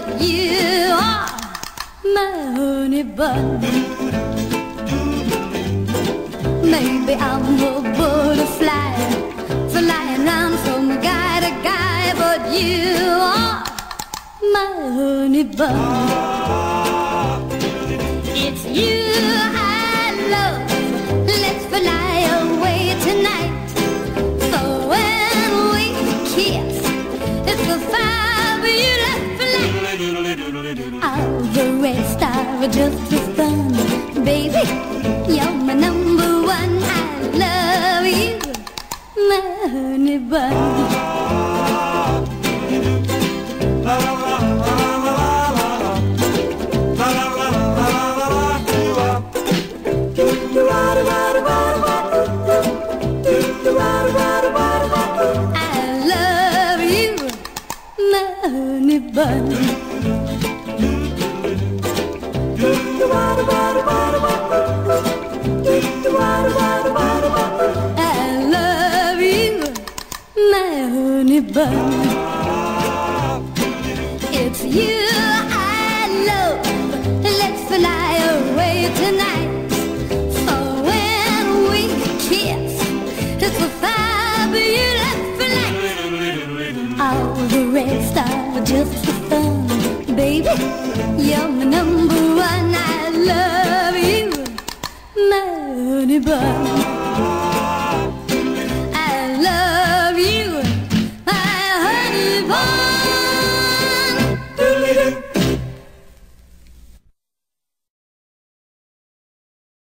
but you are my honey bun. Maybe I'm a butterfly, flying round from guy to guy, but you are my honey bun. It's you I love. Let's fly away tonight. So when we kiss, it's a fabulous flight. All the rest are just for fun. Baby, you're my number one. I love you, my honey bun. Honey bun. I love you, my honey bun. It's you I love. Let's fly away tonight. So when we kiss, it's a fabulous flight. All the rest are just for fun. Baby, you're my number one. I love you, my honey bun.